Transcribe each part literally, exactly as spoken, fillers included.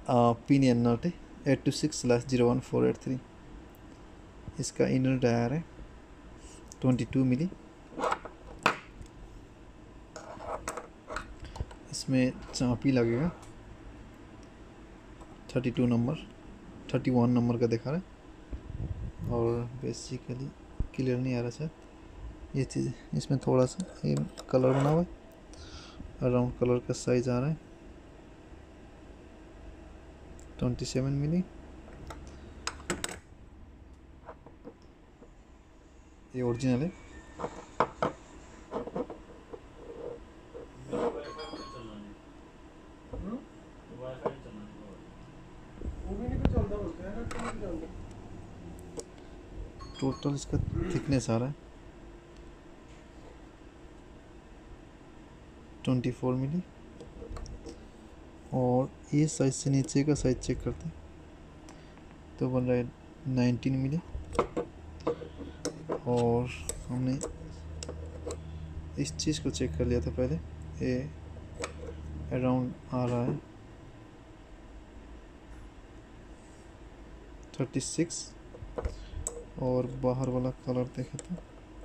Pinion nut है eight two six slash zero one four eight three. इसका inner tyre है twenty two milli. इसमें चापी लगेगा thirty two number, thirty one number का दिखा रहा है। और बेसिकली क्लियर नहीं आ रहा शायद ये चीज़। इसमें थोड़ा सा ये कलर बना हुआ है, अराउंड कलर का साइज आ रहा है ट्वेंटी सेवन मिली। ये ओरिजिनल है। टोटल इसका थिकनेस आ रहा है ट्वेंटी फोर मिली। और ये साइज से नीचे का साइज चेक करते हैं तो बन रहा है नाइनटीन मिली। और हमने इस चीज़ को चेक कर लिया था पहले, ये अराउंड आ रहा है थर्टी सिक्स। और बाहर वाला कलर देखे तो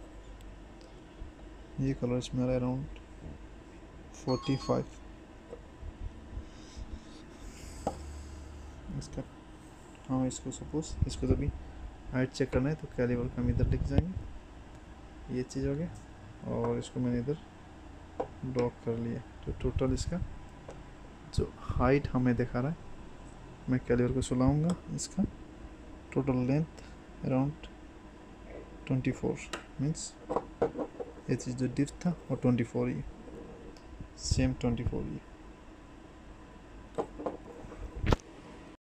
ये कलर इसमें आ रहा है अराउंड फोर्टी फाइव। इसका हाँ इसको सपोज इसको तो भी हाइट चेक करना है तो कैलिबर का हम इधर लिख जाएंगे, ये चीज़ हो गया। और इसको मैंने इधर ड्रॉ कर लिया। तो टोटल इसका जो हाइट हमें दिखा रहा है, मैं कैलिबर को सुलाऊंगा, इसका total length around twenty four means ये चीज़ जो डिप्थ था वो ट्वेंटी फोर ही सेम ट्वेंटी फोर ही।